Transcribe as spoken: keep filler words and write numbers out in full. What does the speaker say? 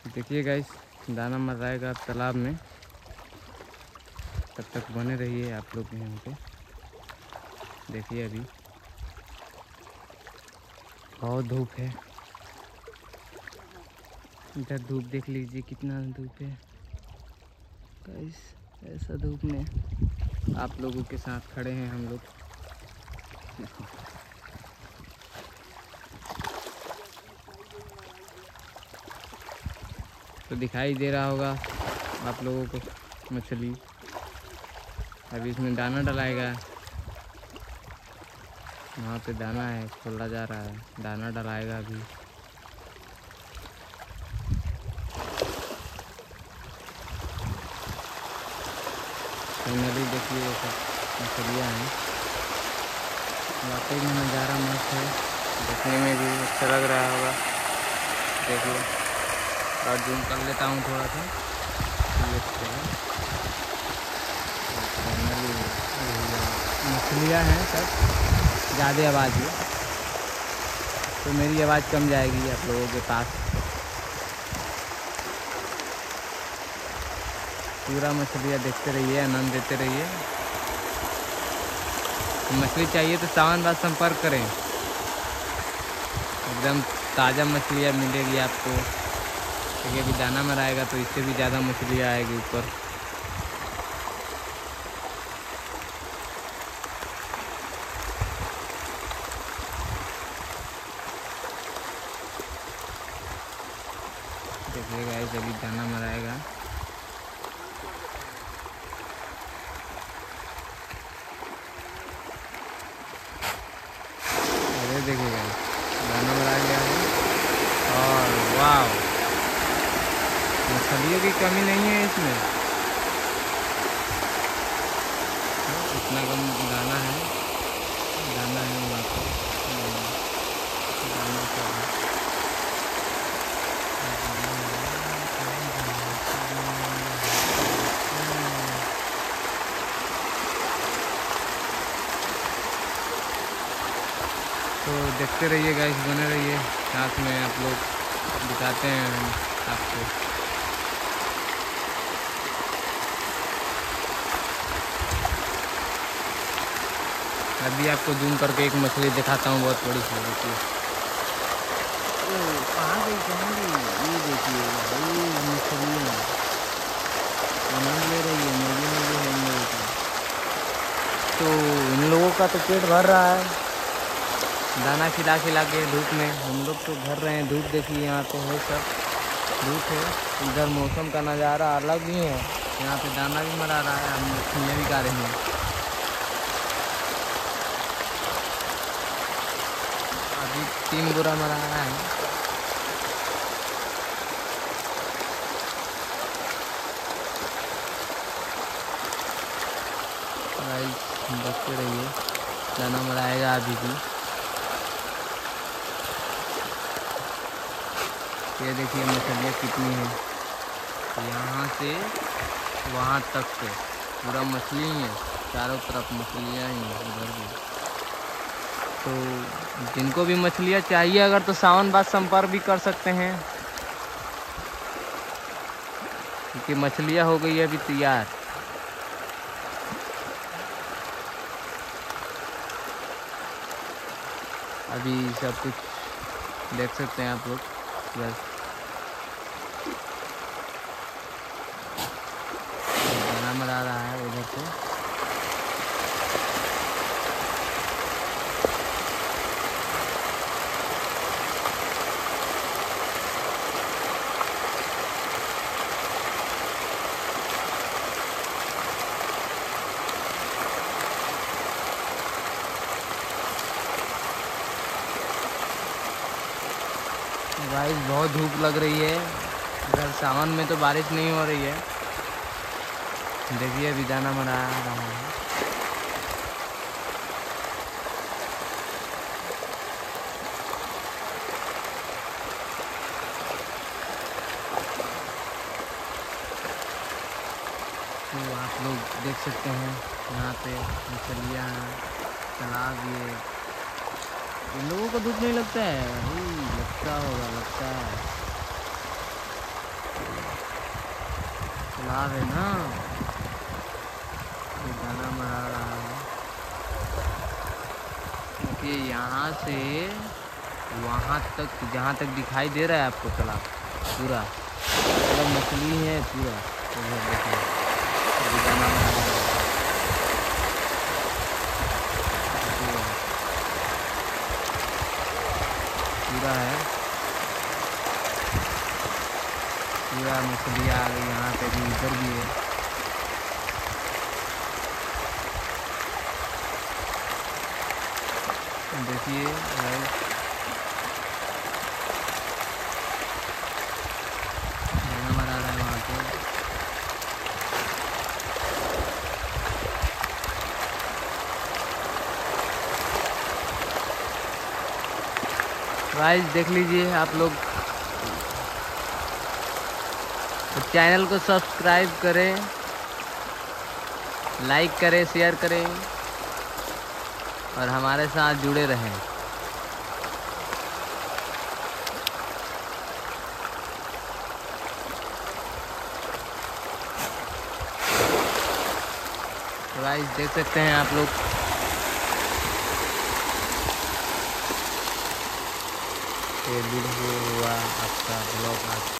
देखिए गाइस, दाना मर जाएगा तालाब में, तब तक बने रहिए आप लोग यहाँ पे। देखिए अभी बहुत धूप है, इधर धूप देख लीजिए कितना धूप है गाइस। ऐसा धूप में आप लोगों के साथ खड़े हैं हम लोग। तो दिखाई दे रहा होगा आप लोगों को मछली। अभी इसमें दाना डलाएगा, वहाँ पे दाना है, खोला जा रहा है, दाना डलाएगा अभी। फाइनली देखिए सब मछलियाँ हैं। वाकई में नज़ारा मस्त है, देखने में भी अच्छा लग रहा होगा। देखिए और जूम कर लेता हूँ थोड़ा सा, फाइनली मछलियाँ हैं सब। ज़्यादा आवाज़ है तो मेरी आवाज़ कम जाएगी आप लोगों के पास। पूरा मछलियाँ देखते रहिए, आनंद देते रहिए। मछली चाहिए तो सावन बाद संपर्क करें, एकदम ताज़ा मछलियाँ मिलेगी आपको। क्योंकि अभी दाना मराएगा तो इससे भी ज़्यादा मछलियाँ आएगी ऊपर। देखिए गाइस, अभी दाना मराएगा। अरे देखिए गाइस, दाना मरा गया है और वाह, मछलियों की कमी नहीं है इसमें। इतना कम दाना है, दाना है वहाँ पर, दाना सब है। तो देखते रहिए गाइस, बने रहिए साथ में, आप लोग दिखाते हैं हम आपको। अभी आपको जूम करके एक मछली दिखाता हूँ, बहुत बड़ी सी। देखिए कहाँ गई कहाँ गई, ये देखिए ये मछलियाँ आनंद ले रही है, मजे मजे है इन लोगों का। तो इन लोगों का तो पेट भर रहा है दाना खिला खिला के धूप में। हम लोग तो भर रहे हैं धूप। देखिए यहाँ पे है सब धूप है। इधर मौसम का नज़ारा अलग ही है, यहाँ पे दाना भी मरा रहा है, हम मछलियाँ भी खा रहे हैं। अभी तीन बुरा मरा रहा है। गाइस देखते रहिए, दाना मराएगा अभी भी। ये देखिए मछलियाँ कितनी हैं, यहाँ से वहाँ तक से पूरा मछली ही है, चारों तरफ मछलियाँ ही हैं उधर भी। तो जिनको भी मछलियाँ चाहिए अगर, तो सावन बाद संपर्क भी कर सकते हैं, क्योंकि मछलियाँ हो गई है अभी तैयार। अभी सब कुछ देख सकते हैं आप लोग। बस दाना मरा रहा है उधर से। गाइस बहुत धूप लग रही है इधर, सावन में तो बारिश नहीं हो रही है। देखिए अभी दाना मरा रहा है। तो आप लोग देख सकते हैं यहाँ पे मछलियाँ, तालाब। ये इन लोगों को धूप नहीं लगता है, लगता होगा, लगता है। तालाब है ना, ये दाना मरा रहा है। क्योंकि यहाँ से वहाँ तक, जहाँ तक दिखाई दे रहा है आपको तालाब पूरा, मतलब मछली है पूरा। तो देखिए अभी दाना मरा रहा है, पूरा है, पूरा मछली आ गई यहाँ पे भी, इधर भी है। देखिए गाइस, दाना मरा रहा है वहाँ पे। गाइस देख लीजिए आप लोग, तो चैनल को सब्सक्राइब करें, लाइक करें, शेयर करें और हमारे साथ जुड़े रहें। तो गाइस देख सकते हैं आप लोग, ये वीडियो हुआ आपका ब्लॉग आज।